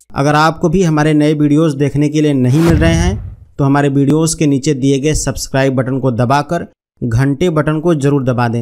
अगर आपको भी हमारे नए वीडियोस देखने के लिए नहीं मिल रहे हैं तो हमारे वीडियोस के नीचे दिए गए सब्सक्राइब बटन को दबाकर घंटे बटन को जरूर दबा दें।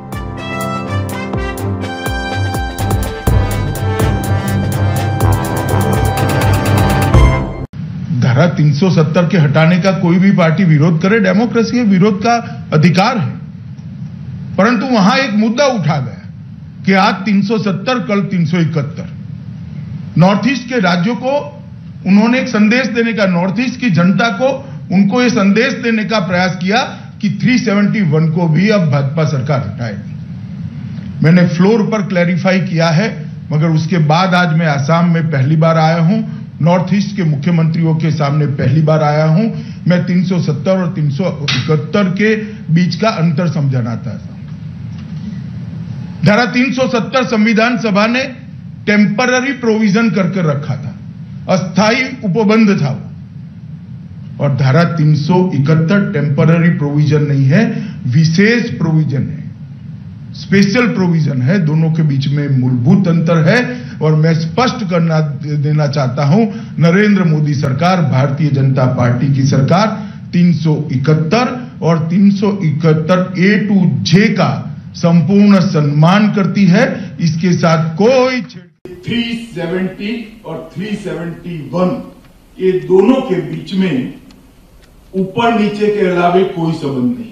धारा 370 के हटाने का कोई भी पार्टी विरोध करे, डेमोक्रेसी है, विरोध का अधिकार है। परंतु वहां एक मुद्दा उठा गया कि आज 370 कल 371। नॉर्थ ईस्ट के राज्यों को उन्होंने एक संदेश देने का, नॉर्थ ईस्ट की जनता को उनको ये संदेश देने का प्रयास किया कि 371 को भी अब भाजपा सरकार हटाएगी। मैंने फ्लोर पर क्लैरिफाई किया है, मगर उसके बाद आज मैं आसाम में पहली बार आया हूं, नॉर्थ ईस्ट के मुख्यमंत्रियों के सामने पहली बार आया हूं। मैं 370 और 371 के बीच का अंतर समझाना चाहता हूं। धारा 370 संविधान सभा ने टेम्पररी प्रोविजन करके रखा था, अस्थाई उपबंध था वो। और धारा 371 टेम्पररी प्रोविजन नहीं है, विशेष प्रोविजन है, स्पेशल प्रोविजन है। दोनों के बीच में मूलभूत अंतर है। और मैं स्पष्ट करना देना चाहता हूं, नरेंद्र मोदी सरकार, भारतीय जनता पार्टी की सरकार 371 और 371A to J का संपूर्ण सम्मान करती है। इसके साथ कोई 370 और 371 ये दोनों के बीच में ऊपर नीचे के अलावे कोई संबंध नहीं।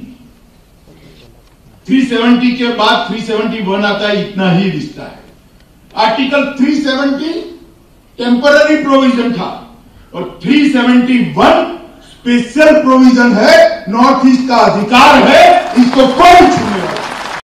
370 के बाद 371 आता है, इतना ही रिश्ता है। आर्टिकल 370 टेम्पररी प्रोविजन था और 371 स्पेशल प्रोविजन है, नॉर्थ ईस्ट का अधिकार है, इसको कोई